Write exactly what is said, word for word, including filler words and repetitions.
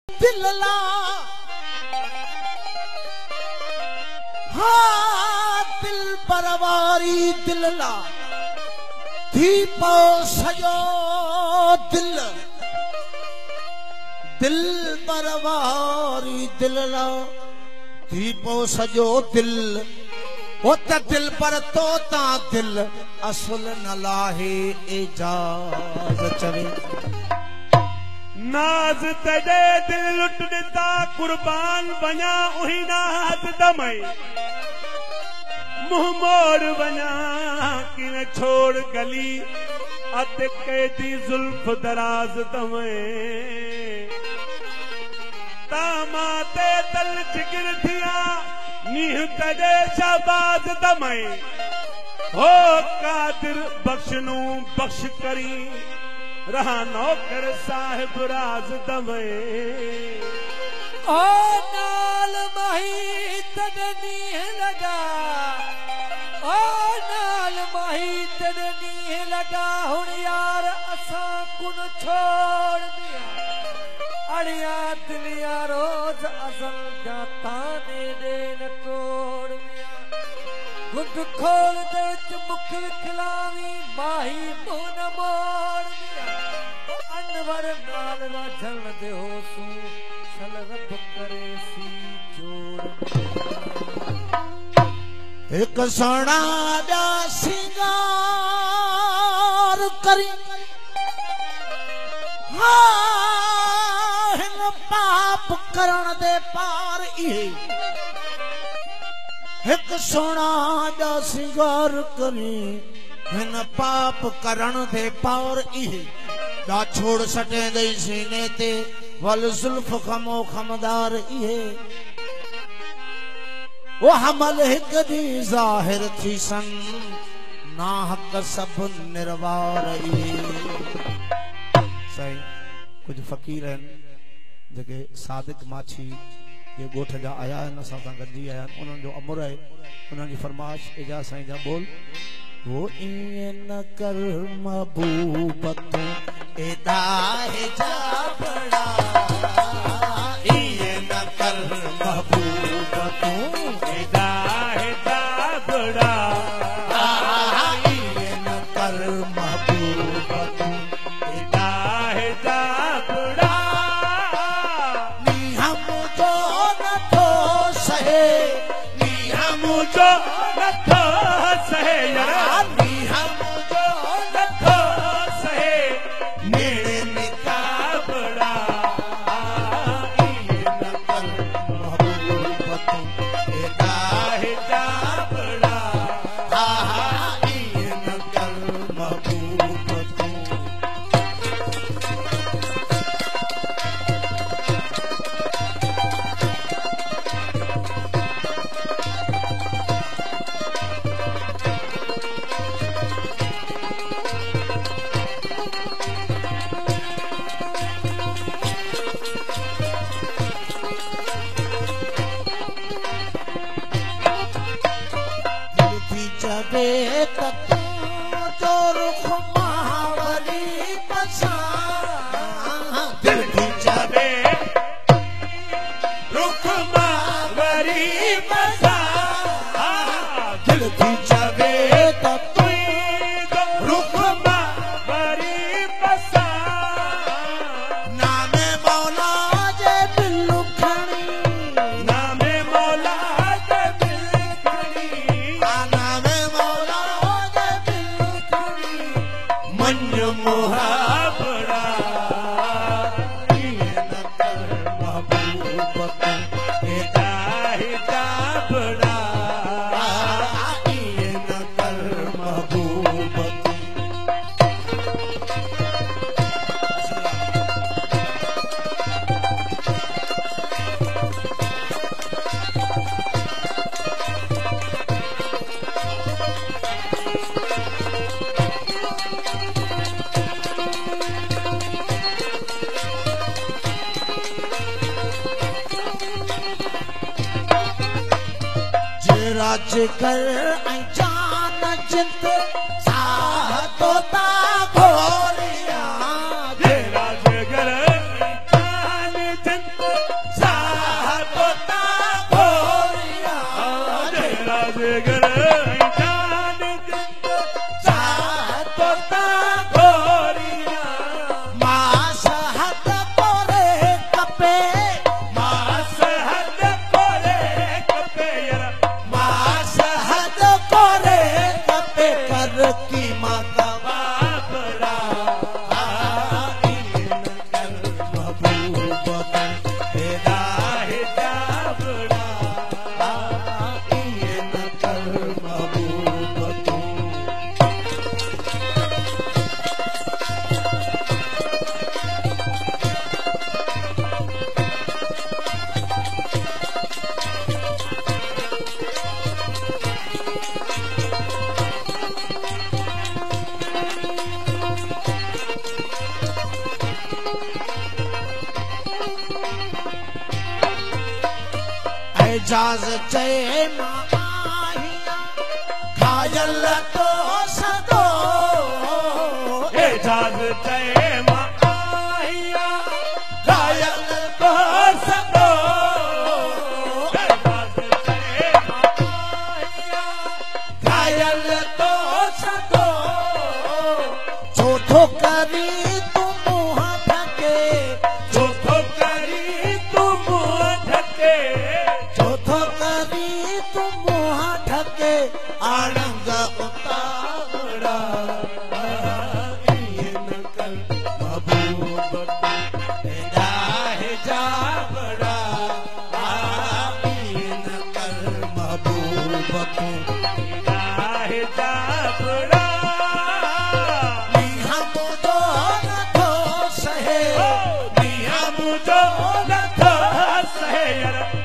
दिल ला हाँ दिल परवारी दिल ला दीपो सजो दिल दिल परवारी दिल ला दीपो सजो दिल वो त दिल पर तोता दिल असुल न लाहे एजाज चवे नाज तजे दिल लुट दिता कुर्बान बना उही नाज दमई मुंह मोड़ बना कि छोड़ गली अत कैदी जुल्फ दराज दमई तामाते तल जिगर थिया नीह तजे शाबाज दमई हो कादिर बख्शनू बख्श करी रहा नौकर साहिब राज दमे ओ नाल माही तदनी लगा ओ नाल माही तदनी लगा हुन यार असा कुन छोड़ दिया अड़िया दिलिया रोज असल जाता ने देन तोड़ दिया गुट खोल दे मुख विखलावी माही मुन मोड़ दिया अनवर नाल ना झल दे हो सू छल रब करे सी जोड़ एक सोना दा सिंगार करी हाँ पाप करण दे पार इहे एक सोना दा सिंगार करी हिन पाप करण दे पार इहे दा छोड़ सटे दई सीने ते वल जुल्फ खमो खमदार इहे वो हमल हिक दी जाहिर थी सन ना हक सब निर्वार इहे सही कुछ फकीर हैं जेके सादिक माछी ये गोठ जा आया है न सां गॾिजी आया उन्हनि जो अमर है उन्हनि जी फरमाइश एजा साईं जा बोल वो ईअं न कर महबूब तूं एदा जा बड़ा ईअं न कर महबूब तूं एदा जा बड़ा ईअं न कर महबूब तूं एदा जा बड़ा नी हम जो न थो सहे नी हम जो नथो सहे यार नी हम जो नथो सहे मेरे निका बड़ा ईअं न कर महबूब तूं एदा जा बड़ा ईअं न कर महबूब तूं दिल थी जबे त तूं जो रुख महावरी पसां दिल थी जबे रुख मावरी बसा दिल थी जबे त तूं रुख मावरी बसा नामे मौला जे दिल खणी नामे मौला जे दिल खणी नामे मौला जे दिल खणी मंज मुहाबड़ा ईअं न कर महबूब तूं एदा जा बड़ा ईअं न कर महबूब तूं जे राज कर ऐं जान जिंद साह तोता घोरिया जे राजगर जान जिंद कपे मास हद कोरे कपे यार मास हद कोरे कपे कर की माँ का बाबड़ा आइन कर महबूब तेरा जाबड़ा आइन कर महबूब तू एजाज चए माहिया घायल तो सदो एजाज चए माहिया घायल तो सदो एजाज चए माहिया घायल तो सदो चौथो करी तू मुँह ढके चौथो करी तू मुँह ढके चौथो करी तू मुँह ढके आनंद उतावड़ा आइन कर महबूब तेरा है जाबड़ा आइन कर महबूब तू राह जाबड़ा मियां मुझो न थो सहे मियां मुझो न था सहे यार